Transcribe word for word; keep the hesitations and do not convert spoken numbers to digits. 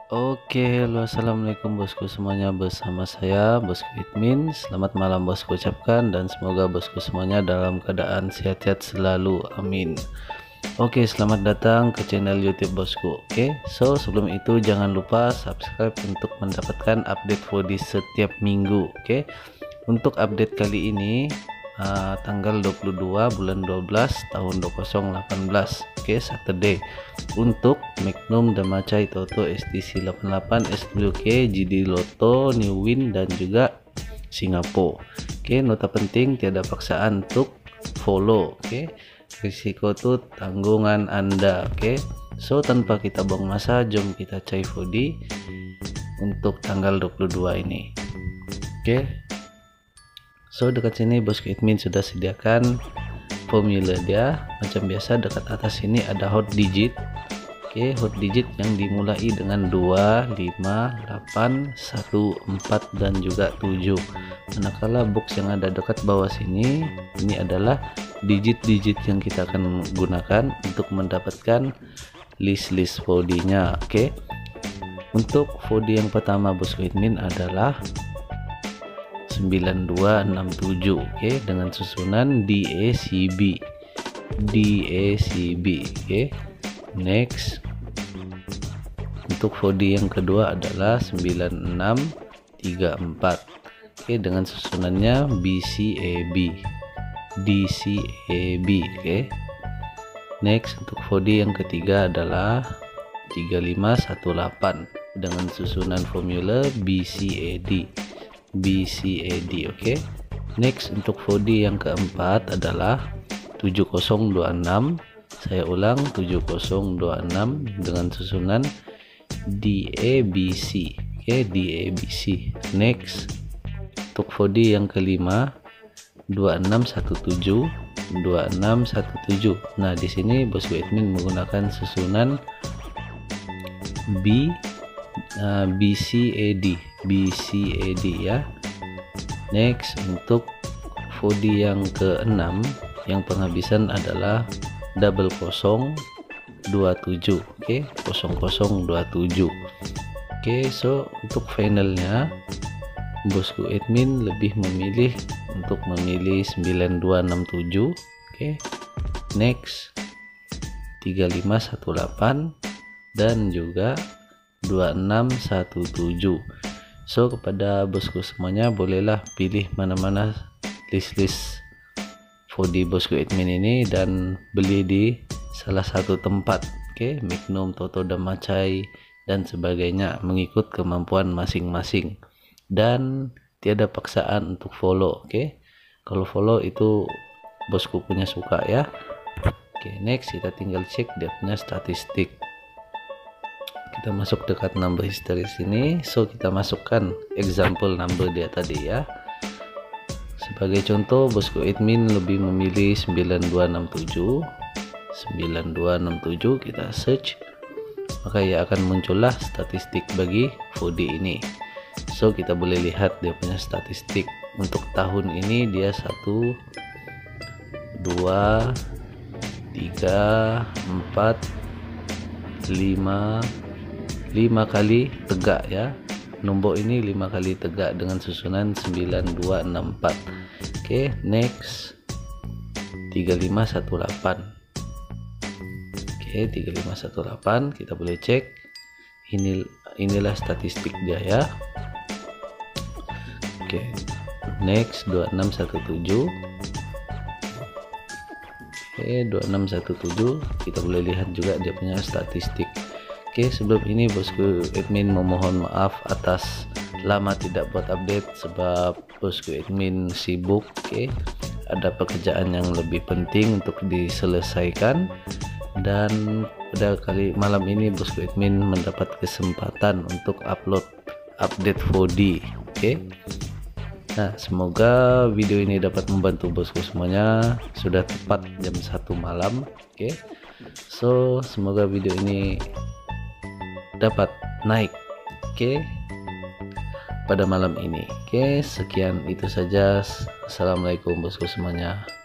Oke, halo assalamualaikum bosku semuanya, bersama saya bosku admin. Selamat malam bosku ucapkan, dan semoga bosku semuanya dalam keadaan sehat-sehat selalu, amin. Oke, selamat datang ke channel YouTube bosku. Oke, so sebelum itu jangan lupa subscribe untuk mendapatkan update Vodi setiap minggu. Oke, untuk update kali ini uh, tanggal dua puluh dua bulan dua belas tahun dua ribu delapan belas. Oke, Saturday, untuk Magnum Damacai Toto S T C delapan puluh delapan S W K G D Lotto New Win dan juga Singapura. Oke, nota penting, tiada paksaan untuk follow. Oke, risiko tuh tanggungan Anda. Oke, so tanpa kita buang masa, jom kita cai Vodi untuk tanggal dua puluh dua ini. Oke, so dekat sini bosku admin sudah sediakan formula dia. Macam biasa, dekat atas ini ada hot digit. Oke, hot digit yang dimulai dengan dua, lima, delapan, satu, empat dan juga tujuh. Manakala box yang ada dekat bawah sini, ini adalah digit-digit yang kita akan gunakan untuk mendapatkan list-list Vodinya. Oke, untuk Vodi yang pertama bosku admin adalah sembilan dua enam tujuh. Oke, dengan susunan D A C B D A C B. Oke, next untuk Vodi yang kedua adalah sembilan enam tiga empat. Oke, dengan susunannya B C A B D C A B. Oke, next untuk Vodi yang ketiga adalah tiga lima satu delapan dengan susunan formula B C A D B C A D. Oke, okay. Next untuk Vodi yang keempat adalah tujuh nol dua enam. Saya ulang, tujuh nol dua enam dengan susunan D A B C. Oke, okay, D A B C. Next untuk Vodi yang kelima dua enam satu tujuh dua enam satu tujuh. Nah, di sini bosku admin menggunakan susunan B uh, B C A D B C A D ya. Next untuk Vodi yang keenam yang penghabisan adalah double kosong dua tujuh. Oke, kosong kosong dua tujuh. Oke, so untuk finalnya bosku admin lebih memilih untuk memilih sembilan dua enam tujuh. Oke, next tiga lima satu delapan dan juga dua enam satu tujuh. So kepada bosku semuanya, bolehlah pilih mana-mana list-list Vodi bosku admin ini dan beli di salah satu tempat. Oke, Magnum, Toto, Damacai dan sebagainya, mengikut kemampuan masing-masing dan tiada paksaan untuk follow. Oke, kalau follow itu bosku punya suka ya. Oke, next kita tinggal cek dia punya statistik. Kita masuk dekat number history sini, so kita masukkan example number dia tadi ya. Sebagai contoh, bosku admin lebih memilih sembilan dua enam tujuh. sembilan dua enam tujuh kita search, maka ia akan muncullah statistik bagi Vodi ini. So kita boleh lihat dia punya statistik untuk tahun ini. Dia satu dua tiga empat lima lima kali tegak ya. Nombor ini lima kali tegak dengan susunan sembilan dua enam empat. Oke, next tiga lima satu delapan. Oke, tiga lima satu delapan kita boleh cek. Ini inilah statistik dia ya. Oke, next dua enam satu tujuh. Oke, dua enam satu tujuh kita boleh lihat juga dia punya statistik. Oke, sebelum ini bosku admin memohon maaf atas lama tidak buat update, sebab bosku admin sibuk. Oke, ada pekerjaan yang lebih penting untuk diselesaikan, dan pada kali malam ini bosku admin mendapat kesempatan untuk upload update Vodi. Oke, nah semoga video ini dapat membantu bosku semuanya. Sudah tepat jam satu malam. Oke, so semoga video ini dapat naik oke pada malam ini. Oke, sekian itu saja. Assalamualaikum bosku semuanya.